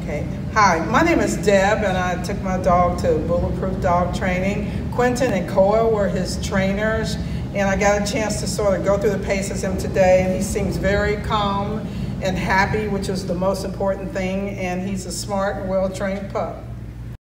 Okay. Hi, my name is Deb, and I took my dog to Bulletproof Dog Training. Quentin and Koa were his trainers, and I got a chance to sort of go through the paces with him today, and he seems very calm and happy, which is the most important thing, and he's a smart and well-trained pup.